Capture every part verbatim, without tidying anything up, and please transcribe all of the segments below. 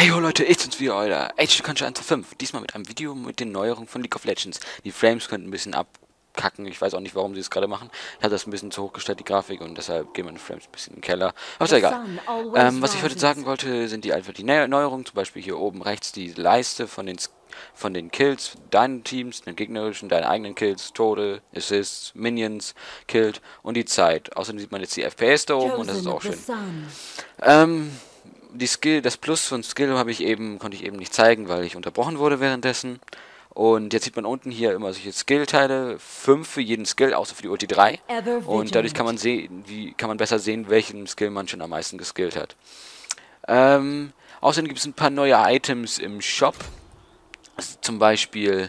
Hey ho Leute, ich bin's wieder, euer Age of Conquer eins Punkt fünf. Diesmal mit einem Video mit den Neuerungen von League of Legends. Die Frames könnten ein bisschen abkacken, ich weiß auch nicht, warum sie es gerade machen. Ich habe das ein bisschen zu hoch gestellt, die Grafik, und deshalb gehen meine Frames ein bisschen in den Keller. Aber ist ja egal. Ähm, was ich heute sagen wollte, sind die einfach die Neu Neuerungen, zum Beispiel hier oben rechts die Leiste von den von den Kills, deinen Teams, den gegnerischen, deinen eigenen Kills, Tode, Assists, Minions, Killed und die Zeit. Außerdem sieht man jetzt die F P S da oben und das ist auch schön. Ähm... Die Skill, das Plus von Skill habe ich eben, konnte ich eben nicht zeigen, weil ich unterbrochen wurde währenddessen. Und jetzt sieht man unten hier immer solche Skill-Teile, fünf für jeden Skill, außer für die Ulti drei. Und dadurch kann man sehen, wie kann man besser sehen, welchen Skill man schon am meisten geskillt hat. Ähm, außerdem gibt es ein paar neue Items im Shop. Also zum Beispiel,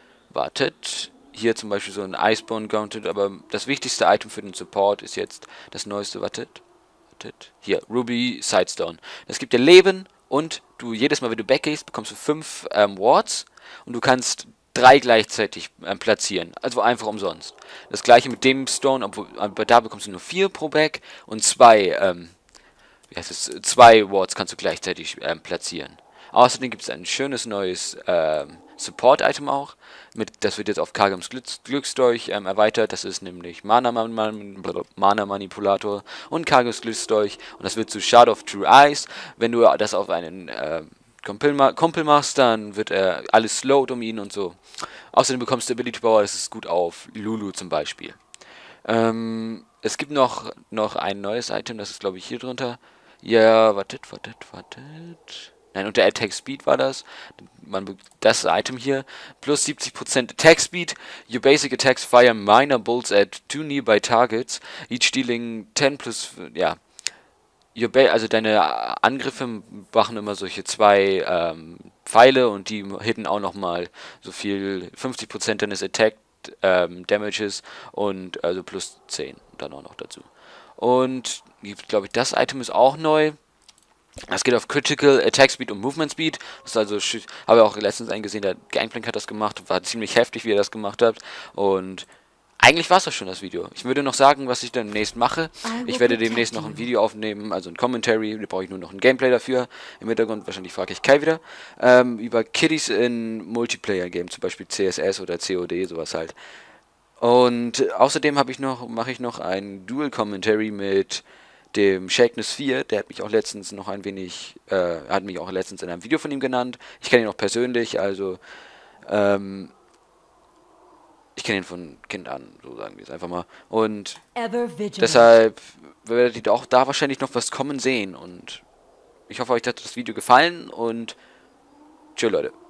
wartet, hier zum Beispiel so ein Iceborne Gauntlet, aber das wichtigste Item für den Support ist jetzt das neueste, wartet. Hier, Ruby Sidestone. Das gibt dir Leben und du jedes Mal, wenn du backgehst, bekommst du fünf ähm, Wards und du kannst drei gleichzeitig ähm, platzieren. Also einfach umsonst. Das gleiche mit dem Stone, obwohl aber da bekommst du nur vier pro Back und zwei, ähm, wie heißt es, zwei Wards kannst du gleichzeitig ähm, platzieren. Außerdem gibt es ein schönes neues ähm, Support-Item auch. Mit, das wird jetzt auf Kagams Glücks Glücksdolch ähm, erweitert. Das ist nämlich Mana-Manipulator Mana und Kagams Glücksdolch. Und das wird zu Shard of True Eyes. Wenn du das auf einen äh, Kumpel, ma Kumpel machst, dann wird er alles slowed um ihn und so. Außerdem bekommst du Ability Power, das ist gut auf Lulu zum Beispiel. Ähm, es gibt noch, noch ein neues Item, das ist glaube ich hier drunter. Ja, wartet, wartet, wartet. Nein, unter Attack Speed war das. Man, das Item hier. Plus siebzig Prozent Attack Speed. Your basic attacks fire minor bolts at two nearby targets. Each dealing ten plus, ja. Your ba also deine Angriffe machen immer solche zwei ähm, Pfeile und die hitten auch nochmal so viel, fünfzig Prozent deines Attack ähm, Damages und also plus zehn dann auch noch dazu. Und, glaube ich, das Item ist auch neu. Das geht auf Critical, Attack Speed und Movement Speed. Das ist also, habe ich auch letztens eingesehen, der Gangplank hat das gemacht. War ziemlich heftig, wie er das gemacht hat. Und eigentlich war es das schon, das Video. Ich würde noch sagen, was ich dann demnächst mache. Ich werde demnächst noch ein Video aufnehmen, also ein Commentary. Da brauche ich nur noch ein Gameplay dafür. Im Hintergrund wahrscheinlich frage ich Kai wieder. Ähm, über Kiddies in Multiplayer-Games, zum Beispiel C S S oder C O D, sowas halt. Und außerdem habe ich noch, mache ich noch ein Dual Commentary mit dem Shakeness vier, der hat mich auch letztens noch ein wenig, äh, hat mich auch letztens in einem Video von ihm genannt. Ich kenne ihn auch persönlich, also, ähm, ich kenne ihn von Kind an, so sagen wir es einfach mal. Und deshalb werdet ihr auch da wahrscheinlich noch was kommen sehen. Und ich hoffe, euch hat das Video gefallen und tschö, Leute.